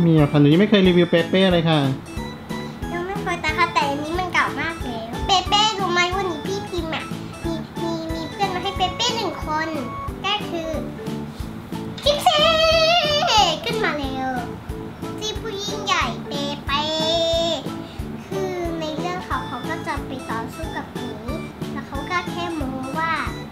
มีอ่ะพันธุ์นี้ไม่เคยรีวิวเป๊ะๆเลยค่ะยังไม่เคยแต่ค่ะแต่อันนี้มันเก่ามากแล้วเป๊ะรู้ไหมวันนี้พี่พิมพ์อ่ะมีเพื่อนมาให้เป๊ะ1 คนก็คือจิ๊กซี่ขึ้นมาแล้วที่ผู้ยิ่งใหญ่เป๊ะคือในเรื่องเขาก็จะไปต่อสู้กับหมีแล้วเขาก็แค่โม้ว่า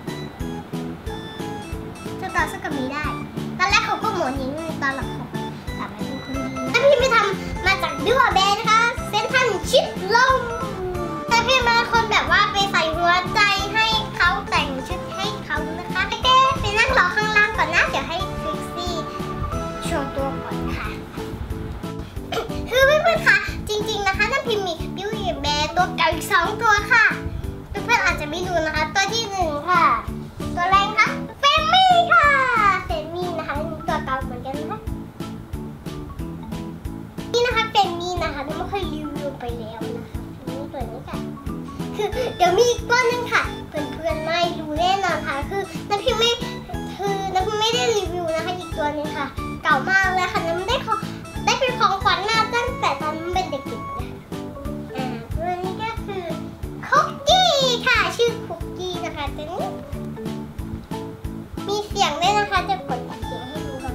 จะต่อสู้กับหมีได้ตอนแรกเขาก็โม้อย่างนี้ตอนหลังเขากลับมาเป็นคนดีถ้าพี่ไม่ทำมาจากดิวแบนนะคะเซนทันชิดลมแต่พี่มาคนแบบว่าไปใส่หัวใจให้เขาแต่งชุดให้เขานะคะไปนั่งรอข้างล่างก่อนนะเดี๋ยวให้ทริกซี่โชว์ตัวก่อนค่ะคือเพื่อนๆค่ะจริงๆนะคะน้ำพิมพ์มีบิวแบนตัวเก่าอีก2 ตัวค่ะเพื่อนๆอาจจะไม่รู้นะคะตัวที่1ค่ะตัวแรกค่ะเฟมี่ค่ะเฟมี่นะคะตัวเก่าเหมือนกันนะคะนี่นะคะเฟมี่นะคะที่ไม่เคยรีวิวไปแล้วนะคะนี่ตัวนี้ค่ะคือเดี๋ยวมีอีกตัวนึงค่ะเพื่อนๆไม่รู้แน่นอนค่ะคือน้ำพิมพ์ไม่ได้รีวิวนะคะอีกตัวนึงค่ะเก่ามากเลยค่ะน้ำได้เป็นของขวัญมาตั้งแต่ตอนเป็นเด็กๆนะคะตัวนี้ก็คือคุกกี้ค่ะชื่อคุกกี้นะคะตัวนี้มีเสียงด้วยนะคะจะกดเสียงให้ดูค่ะ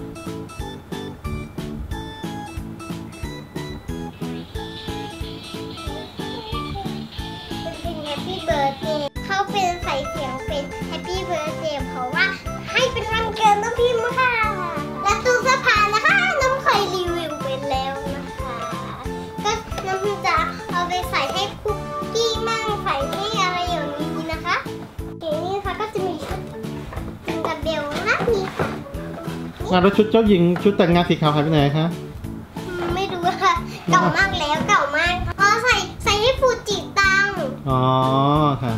เป็น Happy Birthday เขาเป็นใส่เสียงเป็น Happy Birthday เพราะว่าให้เป็นวันเกิดน้องพิมพ์ค่ะและตู้เสื้อผ้านะคะน้องเคยรีวิวไปแล้วนะคะก็น้องพิมพ์จะเอาไปใส่ให้คุกกี้มั่งใส่ให้อะไรอย่างนี้นะคะอย่างนี้ค่ะก็จะมีชุดจิงกับเบลนะนี่ค่ะแล้วชุดเจ้าหญิงชุดแต่งงานสีขาวหายไปไหนคะไม่รู้ค่ะเก่ามากแล้วเก่ามากเพราะใส่ให้ฟูจิตังอ๋อค่ะ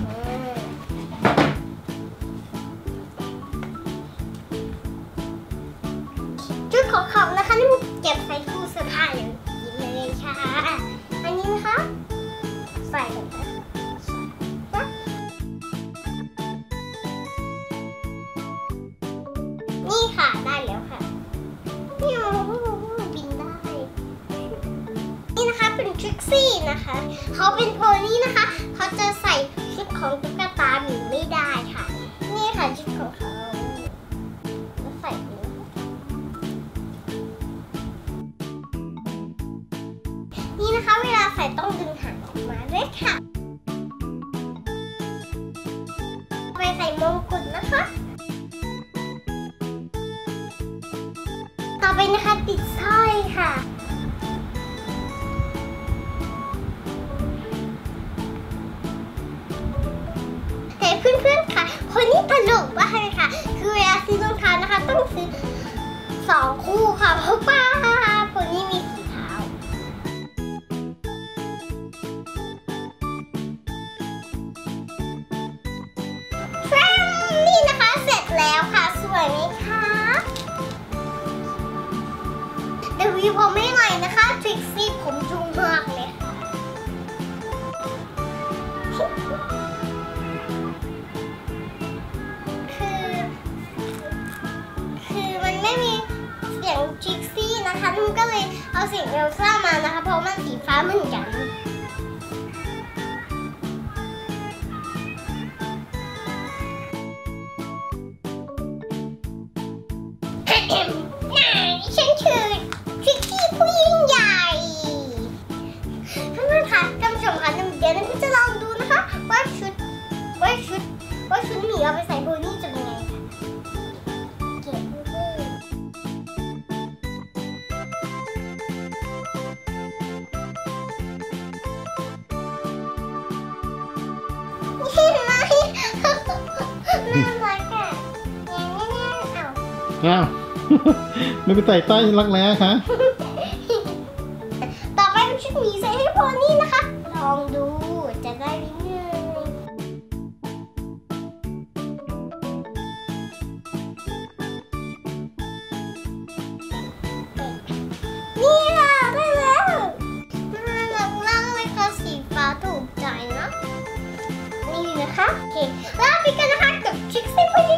ชุดของเขานะคะนี่เก็บใส่ตู้เสื้อผ้าอย่างนี้เลยค่ะอันนี้นะคะใส่แบบนี้นี่ค่ะได้แล้วค่ะนี่บินได้นี่นะคะเป็นทริกซี่นะคะเขาเป็นโพนี่นะคะเขาจะใส่ชุดของตุ๊กตาหมีไม่ได้ค่ะนี่ค่ะชุดของเขาแล้วใส่นี่นะคะเวลาใส่ต้องดึงหางออกมาด้วยค่ะไปใส่มงกุฎนะคะต่อไปนะคะติดสร้อยค่ะแต่เพื่อนๆค่ะคนนี้ตลกมากเลยค่ะคือเวลาซื้อรองเท้านะคะต้องซื้อ2 คู่ค่ะเพราะป้าคนนี้มีสีเท้านี่นะคะเสร็จแล้วค่ะสวยไหมคะเดี๋ยววีผมไม่หน่อยนะคะทริกซี่ผมจุงมากเลยค่ะคือมันไม่มีเสียงทริกซี่นะคะนุ่มก็เลยเอาเสียงเอลซ่ามานะคะเพราะมันสีฟ้าเหมือนกันฉันคือทริกกี้ผู้ยิ่งใหญ่เพื่อนๆคะท่านผู้ชมคะเดี๋ยวพี่จะลองดูนะคะว่าชุดหมีเอาไปใส่โบนี่จะเป็นไงค่ะเก็บเห็นไหมน่ารักอ่ะอ้าวไม่ไปใส่ใต้รักแร้คะต่อไปเป็นชุดหมีใส่ให้โพนี่นะคะลองดูจะได้หรือไงนี่ค่ะได้แล้วน่ารักมากเลยค่ะสีฟ้าถูกใจนะนี่นะคะโอเคลาไปกันนะคะกับทริกซี่ผู้